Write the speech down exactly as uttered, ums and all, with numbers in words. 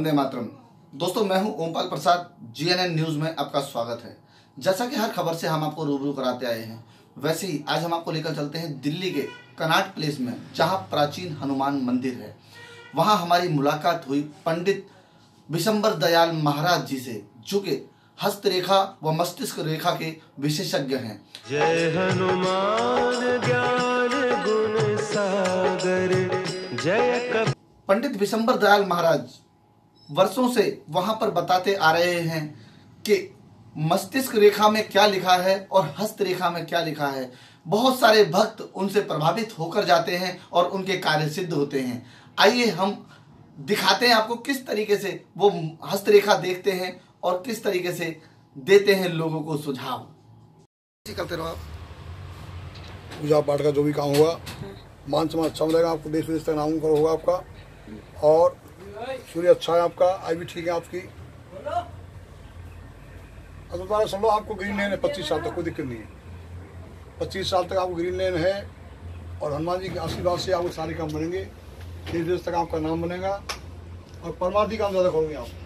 वंदे मातरम। दोस्तों, मैं हूं ओमपाल प्रसाद। जीएनएन न्यूज में आपका स्वागत है। जैसा कि हर खबर से हम आपको रूबरू कराते आए हैं, वैसे ही आज हम आपको लेकर चलते हैं दिल्ली के कनॉट प्लेस में, जहां प्राचीन हनुमान मंदिर है। वहां हमारी मुलाकात हुई पंडित विशंबर दयाल महाराज जी से, जो कि हस्तरेखा व मस्तिष्क रेखा के विशेषज्ञ हैं। जय हनुमान ज्ञान गुण सागर जय कपि। पंडित विशंबर दयाल महाराज वर्षों से वहां पर बताते आ रहे हैं कि मस्तिष्क रेखा में क्या लिखा है और हस्त रेखा में क्या लिखा है। बहुत सारे भक्त उनसे प्रभावित होकर जाते हैं और उनके कार्य सिद्ध होते हैं। आइए हम दिखाते हैं आपको किस तरीके से वो हस्त रेखा देखते हैं और किस तरीके से देते हैं लोगों को सुझाव। करते रहो आप। पूजा पाठ का जो भी काम होगा, मान सम्मान अच्छा मिलेगा आपको, देश विदेश तक नाम करो होगा आपका, और सूर्य अच्छा है आपका, आई भी ठीक है आपकी। अब दोबारा समझो आपको ग्रीन लैंड है पच्चीस साल तक, कोई दिक्कत नहीं है। पच्चीस साल तक आपको ग्रीन लैंड है और हनुमान जी के आशीर्वाद से आपको सारे काम बनेंगे, देश विदेश तक आपका नाम बनेगा और परमार्थी काम ज़्यादा करोगे आप।